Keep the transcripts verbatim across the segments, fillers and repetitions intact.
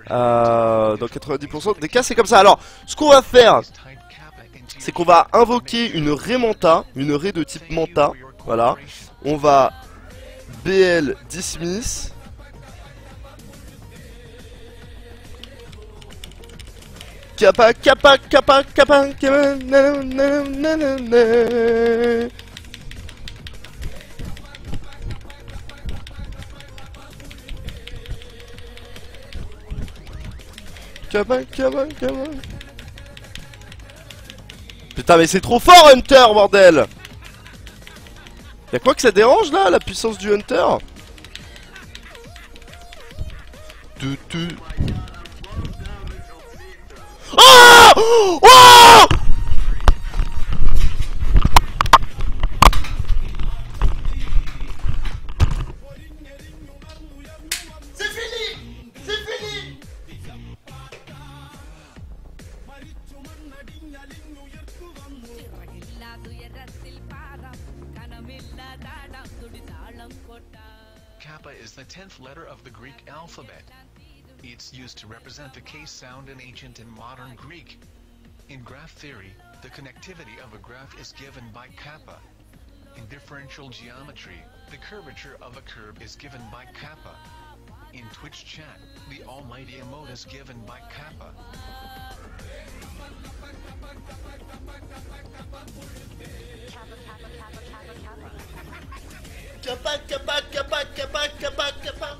Euh, dans quatre-vingt-dix pour cent des cas c'est comme ça. Alors ce qu'on va faire, c'est qu'on va invoquer une raie manta, une raie de type manta. Voilà. On va B L dismiss. Kappa, kappa, kappa, kappa, kappa, nanana. Kappa, kappa, kappa. Putain mais c'est trop fort Hunter bordel. Y'a quoi que ça dérange là, la puissance du Hunter? Tu, tu... Oh oh c'est fini. C'est fini. Kappa is the tenth letter of the Greek alphabet. It's used to represent the case sound in ancient and modern Greek. In graph theory, the connectivity of a graph is given by kappa. In differential geometry, the curvature of a curve is given by kappa. In Twitch chat, the almighty emote is given by kappa. Kappa, kappa, kappa, kappa, kappa, kappa.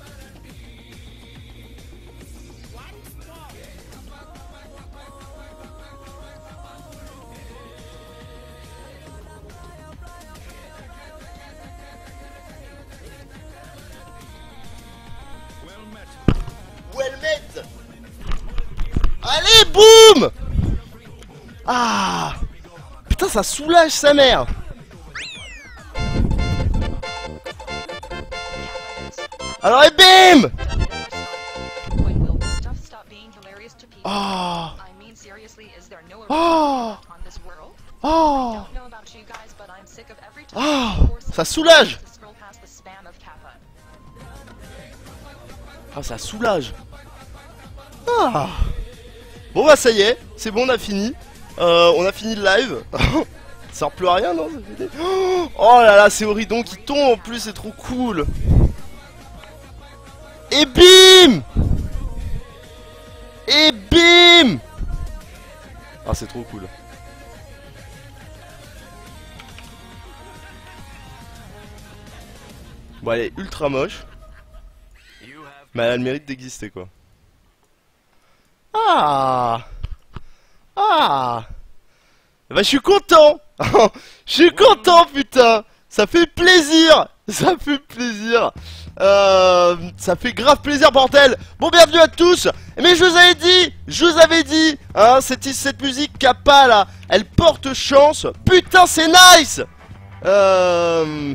Well met. Allez, boum. Ah. Putain, ça soulage sa mère. Alors et bim. Oh. Oh. Oh. Oh. Ça soulage. Ah, ça soulage. Ah. Bon bah ça y est, c'est bon, on a fini. Euh, on a fini le live. Ça sert plus à rien, non? Oh là là, c'est Auridon qui tombe en plus, c'est trop cool. Et bim. Et bim. Ah, c'est trop cool. Bon, elle est ultra moche, mais elle a le mérite d'exister, quoi. Ah. Ah. Bah, je suis content. Je suis content, putain. Ça fait plaisir. Ça fait plaisir. Euh, ça fait grave plaisir, bordel. Bon, bienvenue à tous. Mais je vous avais dit, je vous avais dit, hein, cette, cette musique Kappa là, elle porte chance. Putain, c'est nice. Euh...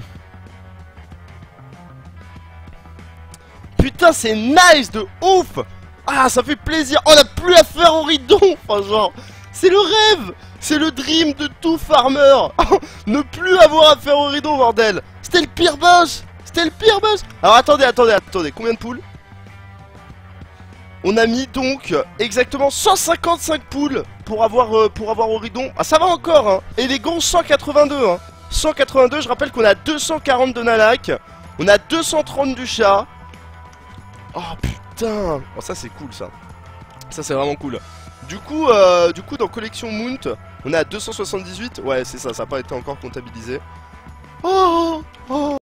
Putain, c'est nice de ouf. Ah, ça fait plaisir. On n'a plus affaire au ridon. Enfin, genre, c'est le rêve. C'est le dream de tout farmer. Ne plus avoir affaire au ridon, bordel. C'était le pire boss. C'était le pire boss. Alors, attendez, attendez, attendez. Combien de poules? On a mis donc exactement cent cinquante-cinq poules pour avoir, euh, pour avoir au ridon. Ah, ça va encore, hein. Élégant, cent quatre-vingt-deux, hein. cent quatre-vingt-deux, je rappelle qu'on a deux cent quarante de Nalak. On a deux cent trente du chat. Oh, putain. Oh, ça, c'est cool, ça. Ça, c'est vraiment cool. Du coup, euh, du coup, dans collection Mount, on est à deux cent soixante-dix-huit. Ouais, c'est ça, ça n'a pas été encore comptabilisé. Oh, oh.